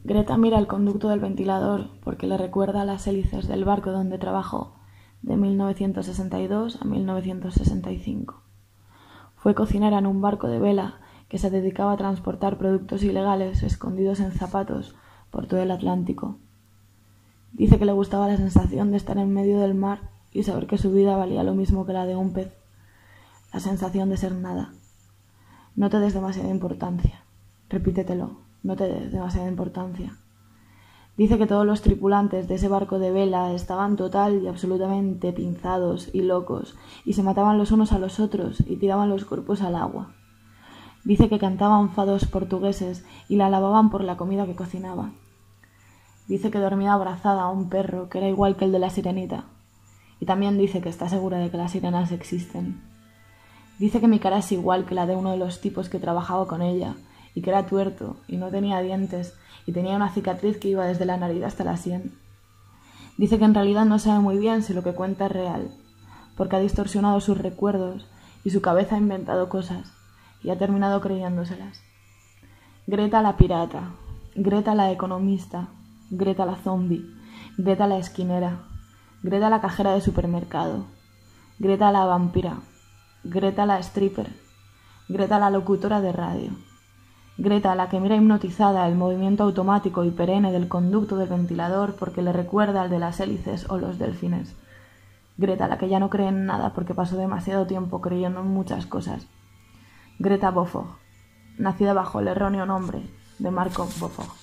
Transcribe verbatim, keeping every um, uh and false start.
Greta mira el conducto del ventilador porque le recuerda a las hélices del barco donde trabajó de mil novecientos sesenta y dos a mil novecientos sesenta y cinco. Fue cocinera en un barco de vela que se dedicaba a transportar productos ilegales escondidos en zapatos por todo el Atlántico. Dice que le gustaba la sensación de estar en medio del mar y saber que su vida valía lo mismo que la de un pez. La sensación de ser nada. No te des demasiada importancia. Repítetelo, no te des demasiada importancia. Dice que todos los tripulantes de ese barco de vela estaban total y absolutamente pinzados y locos y se mataban los unos a los otros y tiraban los cuerpos al agua. Dice que cantaban fados portugueses y la alababan por la comida que cocinaba. Dice que dormía abrazada a un perro que era igual que el de la sirenita. Y también dice que está segura de que las sirenas existen. Dice que mi cara es igual que la de uno de los tipos que trabajaba con ella y que era tuerto y no tenía dientes y tenía una cicatriz que iba desde la nariz hasta la sien. Dice que en realidad no sabe muy bien si lo que cuenta es real, porque ha distorsionado sus recuerdos y su cabeza ha inventado cosas y ha terminado creyéndoselas. Greta la pirata, Greta la economista, Greta la zombie, Greta la esquinera, Greta la cajera de supermercado, Greta la vampira, Greta la stripper, Greta la locutora de radio, Greta la que mira hipnotizada el movimiento automático y perenne del conducto del ventilador porque le recuerda al de las hélices o los delfines, Greta la que ya no cree en nada porque pasó demasiado tiempo creyendo en muchas cosas, Greta Bofog, nacida bajo el erróneo nombre de Marco Bofog.